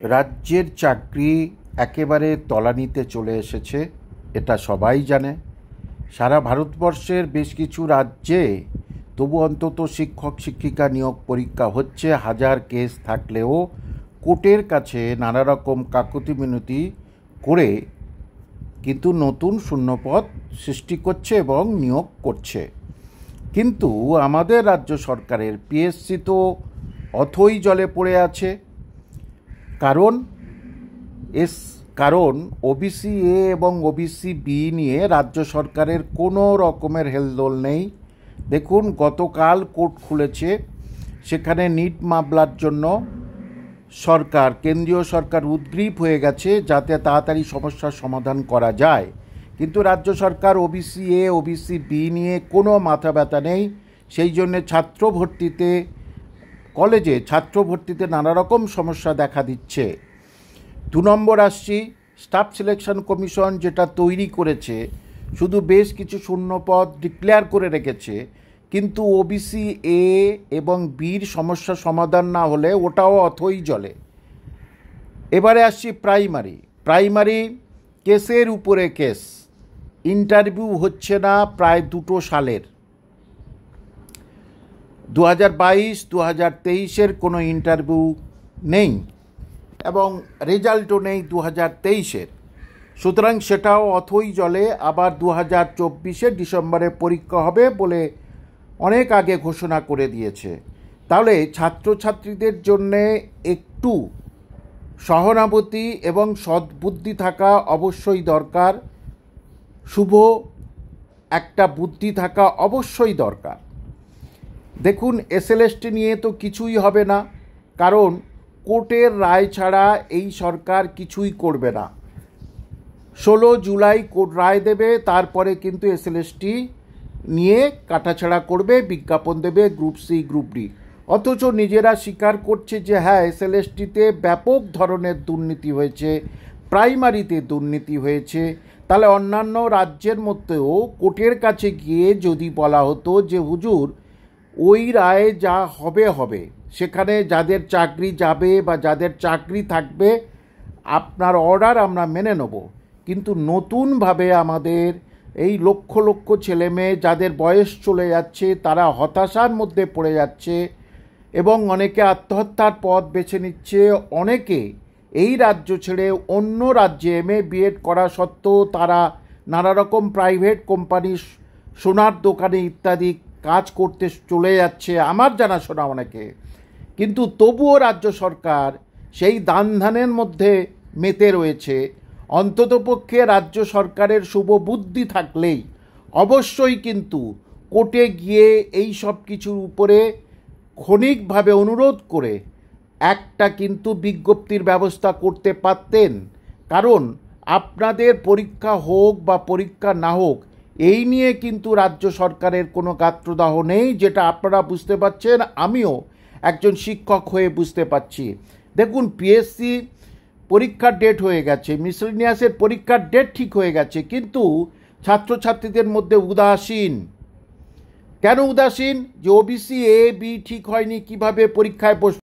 রাজ্যের চাকরি একেবারে তলানিতে চলে এসেছে, এটা সবাই জানে। সারা ভারতবর্ষের বেশ কিছু রাজ্যে তবু অন্তত শিক্ষক শিক্ষিকা নিয়োগ পরীক্ষা হচ্ছে, হাজার কেস থাকলেও কোর্টের কাছে নানা রকম কাকুতি মিনতি করে কিন্তু নতুন শূন্যপদ সৃষ্টি করছে এবং নিয়োগ করছে। কিন্তু আমাদের রাজ্য সরকারের পিএসসি তো অথই জলে পড়ে আছে। কারণ ওবিসি এ এবং ওবিসি বি নিয়ে রাজ্য সরকারের কোনো রকমের হেলদোল নেই। দেখুন, গতকাল কোর্ট খুলেছে, সেখানে নিট মামলার জন্য কেন্দ্রীয় সরকার উদ্গ্রীব হয়ে গেছে যাতে তাড়াতাড়ি সমস্যার সমাধান করা যায়। কিন্তু রাজ্য সরকার ওবিসি এ ওবিসি বি নিয়ে কোনো মাথা ব্যথা নেই। সেই জন্যে কলেজে ছাত্র ভর্তিতে নানা রকম সমস্যা দেখা দিচ্ছে। 2 নম্বর আসছি, স্টাফ সিলেকশন কমিশন যেটা তৈরি করেছে শুধু বেশ কিছু শূন্যপদ ডিক্লেয়ার করে রেখেছে, কিন্তু ওবিসি এ এবং বির সমস্যা সমাধান না হলে ওটাও অথই জলে। এবারে আসছি প্রাইমারি কেসের উপরে কেস, ইন্টারভিউ হচ্ছে না প্রায় 2 সালের। 2022-2023-এর কোনো ইন্টারভিউ নেই এবং রেজাল্টও নেই 2023-এর, সুতরাং সেটাও অথই জলে। আবার 2024-এর ডিসেম্বরে পরীক্ষা হবে বলে অনেক আগে ঘোষণা করে দিয়েছে। তাহলে ছাত্রছাত্রীদের জন্যে একটু সহানুভূতি এবং সদ্বুদ্ধি থাকা অবশ্যই দরকার, শুভ একটা বুদ্ধি থাকা অবশ্যই দরকার। দেখুন, এসএলএসটি নিয়ে তো কিছুই হবে না, কারণ কোর্টের রায় ছাড়া এই সরকার কিছুই করবে না। 16 জুলাই কোর্ট রায় দেবে, তারপরে কিন্তু এসএলএসটি নিয়ে কাটাছাড়া করবে, বিজ্ঞাপন দেবে গ্রুপ সি গ্রুপ ডি। অথচ নিজেরা স্বীকার করছে যে হ্যাঁ, এসএলএসটিতে ব্যাপক ধরনের দুর্নীতি হয়েছে, প্রাইমারিতে দুর্নীতি হয়েছে। তাহলে অন্যান্য রাজ্যের মধ্যেও কোর্টের কাছে গিয়ে যদি বলা হতো যে হুজুর, ওই রায়ে যা হবে, সেখানে যাদের চাকরি যাবে বা যাদের চাকরি থাকবে, আপনার অর্ডার আমরা মেনে নেব, কিন্তু নতুনভাবে আমাদের এই লক্ষ লক্ষ ছেলেমেয়ে যাদের বয়স চলে যাচ্ছে, তারা হতাশার মধ্যে পড়ে যাচ্ছে এবং অনেকে আত্মহত্যার পথ বেছে নিচ্ছে। অনেকে এই রাজ্য ছেড়ে অন্য রাজ্যে বিএড করা সত্ত্বেও তারা নানা রকম প্রাইভেট কোম্পানি, সোনার দোকানে ইত্যাদি কাজ করতে চলে যাচ্ছে, আমার জানাশোনা অনেকে। কিন্তু তবুও রাজ্য সরকার সেই দান-ধ্যানের মধ্যে মেতে রয়েছে। অন্ততপক্ষে রাজ্য সরকারের শুভ বুদ্ধি থাকলেই অবশ্যই কিন্তু কোর্টে গিয়ে এই সব কিছুর উপরে ক্ষণিকভাবে অনুরোধ করে একটা কিন্তু বিজ্ঞপ্তির ব্যবস্থা করতে পারতেন। কারণ আপনাদের পরীক্ষা হোক বা পরীক্ষা না হোক, এই নিয়ে কিন্তু রাজ্য সরকারের কোনো গাত্রদাহ নেই, যেটা আপনারা বুঝতে পারছেন, আমিও একজন শিক্ষক হয়ে বুঝতে পারছি। দেখুন, পিএসসি পরীক্ষার ডেট হয়ে গেছে, মিসেলেনিয়াসের পরীক্ষার ডেট ঠিক হয়ে গেছে, কিন্তু ছাত্রছাত্রীদের মধ্যে উদাসীন। কেন উদাসীন? যে ওবিসি এ বি ঠিক হয়নি, কিভাবে পরীক্ষায় বসবে।